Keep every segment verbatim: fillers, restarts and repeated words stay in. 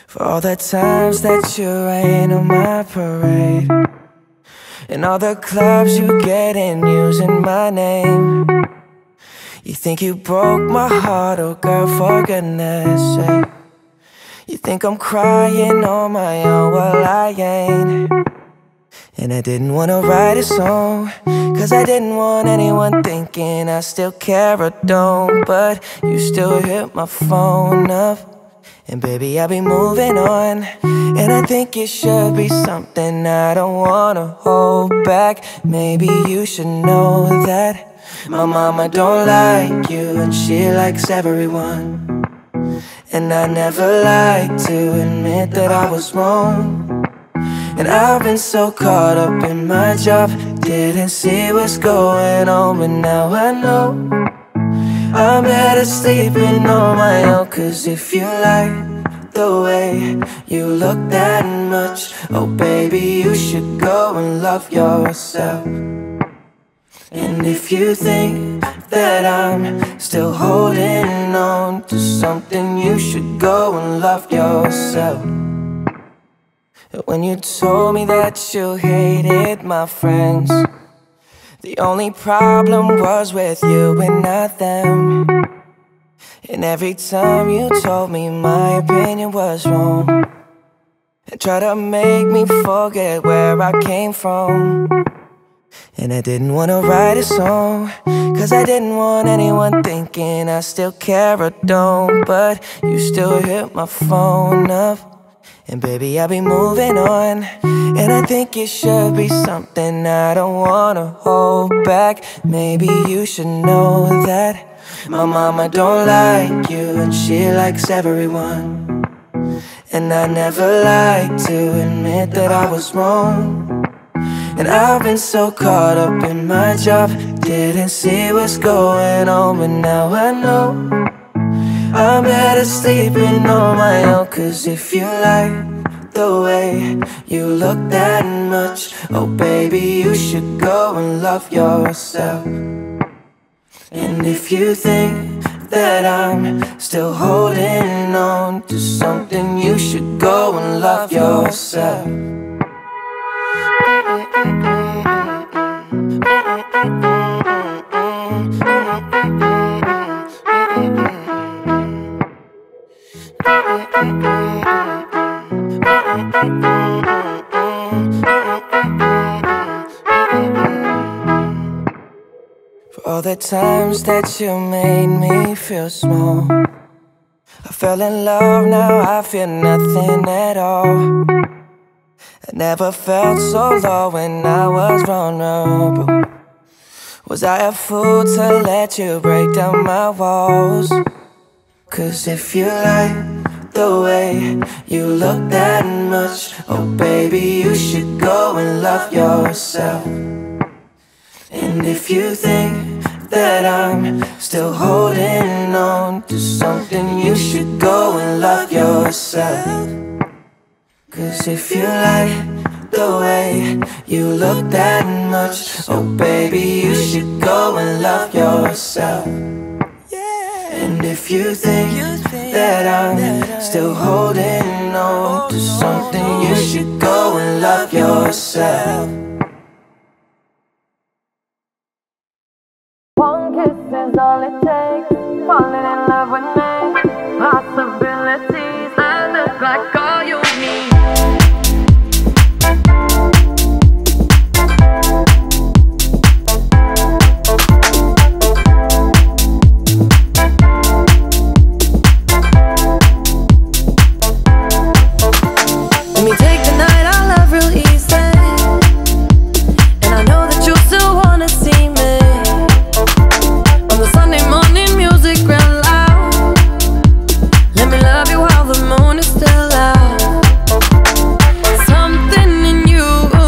For all the times that you rain on my parade, and all the clubs you get in using my name. You think you broke my heart, oh girl, for goodness sake. You think I'm crying on my own, well I ain't. And I didn't wanna write a song, cause I didn't want anyone thinking I still care or don't. But you still hit my phone up, and baby, I'll be moving on. And I think it should be something I don't wanna hold back. Maybe you should know that my mama don't like you, and she likes everyone. And I never like to admit that I was wrong. And I've been so caught up in my job, didn't see what's going on. But now I know I'm better sleeping on my own. Cause if you like the way you look that much, oh baby, you should go and love yourself. And if you think that I'm still holding on to something, you should go and love yourself. When you told me that you hated my friends, the only problem was with you and not them. And every time you told me my opinion was wrong, and tried to make me forget where I came from. And I didn't wanna write a song, cause I didn't want anyone thinking I still care or don't. But you still hit my phone up, and baby, I'll be moving on. And I think it should be something I don't wanna hold back. Maybe you should know that my mama don't like you, and she likes everyone. And I never like to admit that I was wrong. And I've been so caught up in my job, didn't see what's going on. But now I know I'm better sleeping on my own. Cause if you like the way you look that much, oh baby, you should go and love yourself. And if you think that I'm still holding on to something, you should go and love yourself. For all the times that you made me feel small, I fell in love, now I feel nothing at all. I never felt so low when I was vulnerable. Was I a fool to let you break down my walls? Cause if you like the way you look that much, oh baby, you should go and love yourself. And if you think that I'm still holding on to something, you should go and love yourself. Cause if you like the way you look that much, oh baby, you should go and love yourself. And if you think that I'm still holding on to something, you should go and love yourself. One kiss is all it takes, falling in love with me. Possibilities, I look like all you need. Let me take the night, I love real easy, and I know that you still wanna see me. On the Sunday morning, music real loud. Let me love you while the moon is still out. Something in you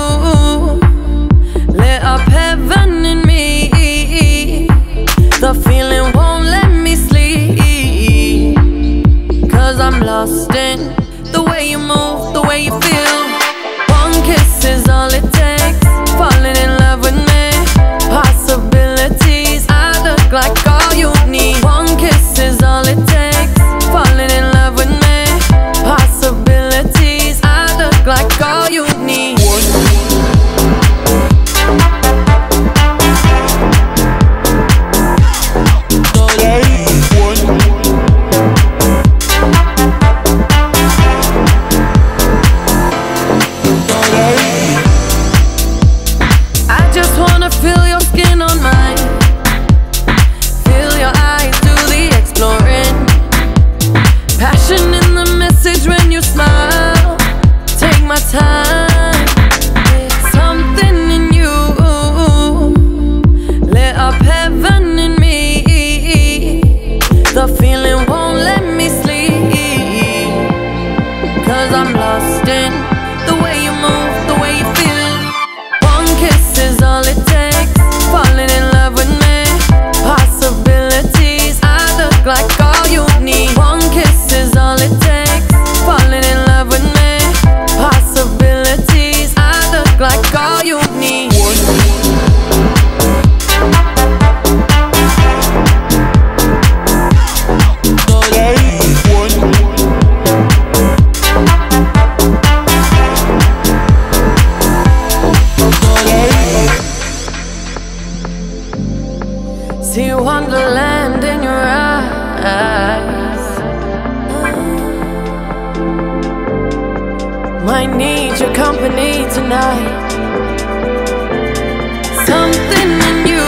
lit up heaven in me. The feeling won't let me sleep, cause I'm lost in the way you move, the way you feel. One kiss is all it takes, falling in love with me. Possibilities, I look like all you need. One kiss is all it takes, falling in love with me. Possibilities. lost in the way you move, the way you feel. One kiss is all it takes, falling in love with me. Possibilities, I look like all you need. One kiss is all it takes, falling in love with me. Possibilities, I look like all you need. See wonderland in your eyes. Might need your company tonight. Something in you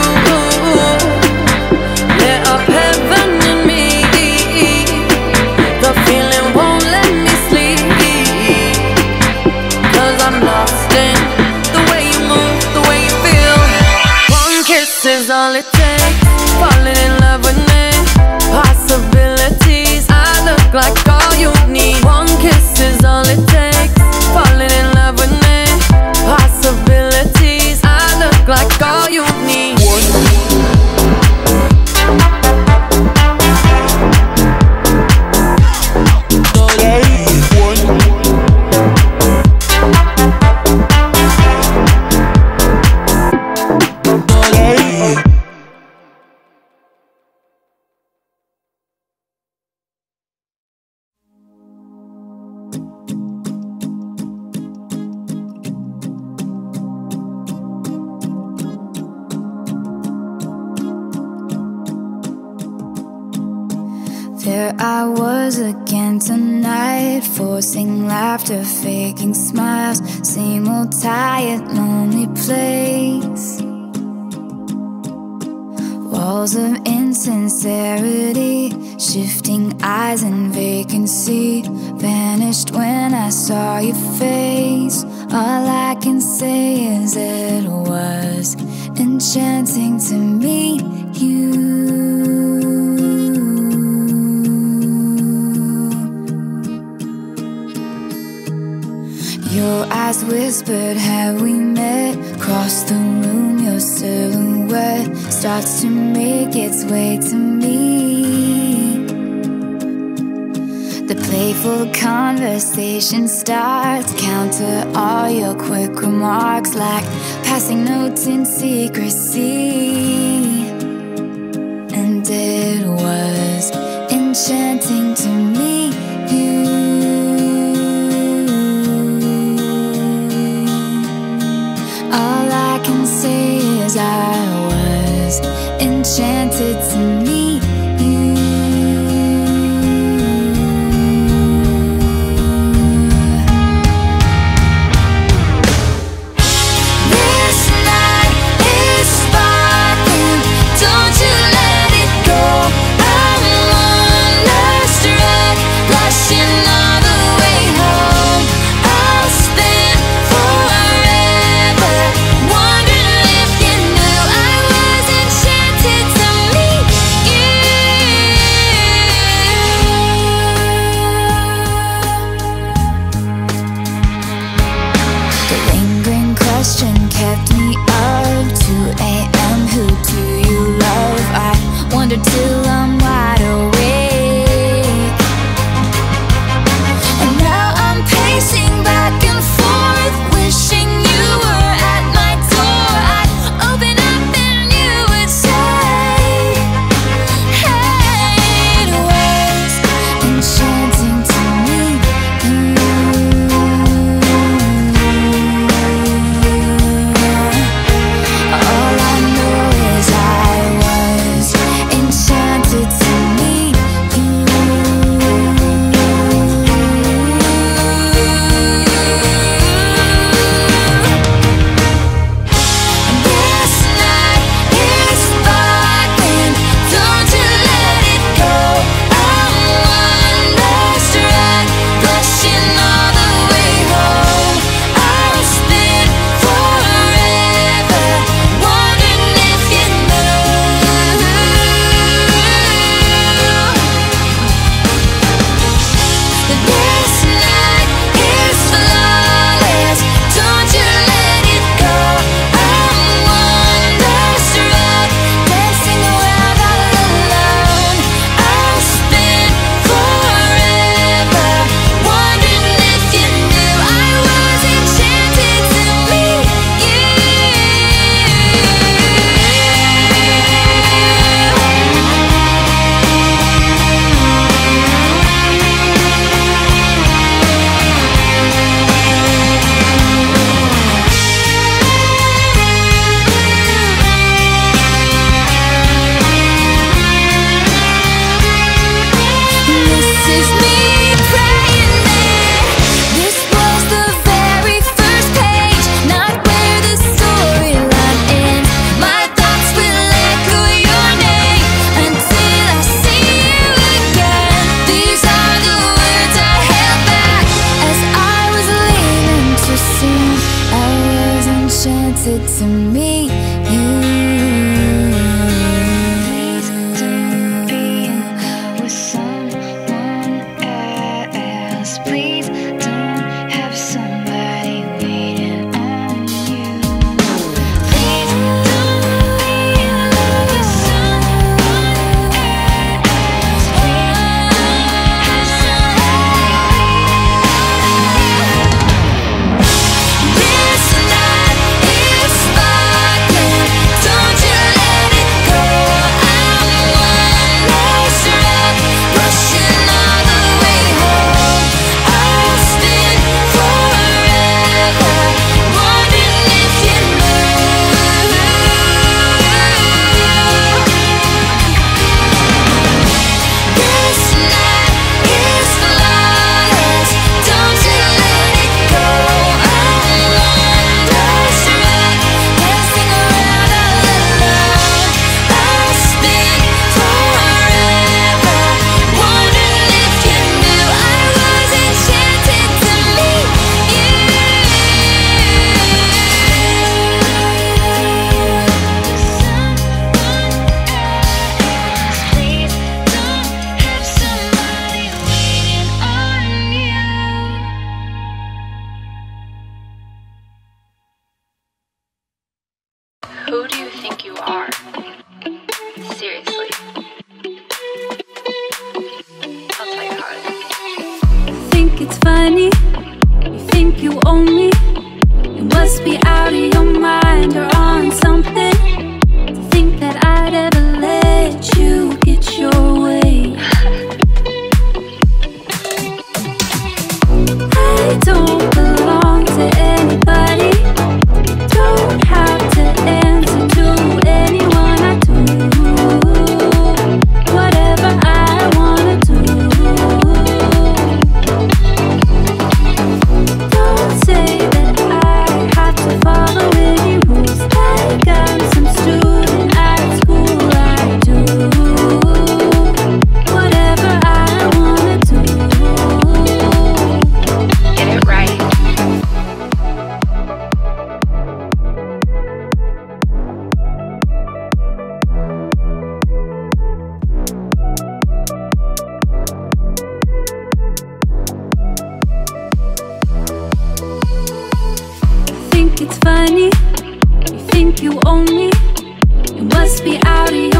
lit up heaven in me. The feeling won't let me sleep, 'cause I'm lost in the way you move, the way you feel. One kiss is all it takes, falling in love with me. Possibilities, I look like all you need. One kiss is all it takes, falling in love with me. Possibilities, I look like all you need. There I was again tonight, forcing laughter, faking smiles. Same old tired, lonely place. Walls of insincerity, shifting eyes and vacancy. Vanished when I saw your face. All I can say is it was enchanting to meet you. Your eyes whispered, have we met? Across the room, your silhouette starts to make its way to me. The playful conversation starts, counter all your quick remarks like passing notes in secrecy. And it was enchanting to meet you. All I can say is I was enchanted to meet you. This night is sparkling, don't you let it go. I'm wonderstruck, blushing all the way home. I'll spend forever wondering if you knew I was enchanted to meet to meet you. Please don't be in love with someone else. Please don't have somebody waiting on you. Please don't be in love with someone else. Please don't have somebody waiting on you. This night is sparkling, don't you let it go. I'm one less rock, rushing all the way home. I'll spin forever, wondering if you know. This night is flawless, don't you let it go. I'm one less rock, dancing around all alone. I'll spin forever, wondering if you knew I was enchanted to meet you. Please don't have somebody waiting on you. Who do you think you are? Seriously. I'll tell you how it is. Think it's funny, you think you own me. You must be out of your mind or on something to think that I'd ever let you get your way. I don't belong to anybody, don't have to answer to anyone. I do whatever I wanna do. Don't say that I have to follow any rules, like I'm some student at school. I do whatever I wanna do. Get it right. Think it's funny, you think you own me. You must be out of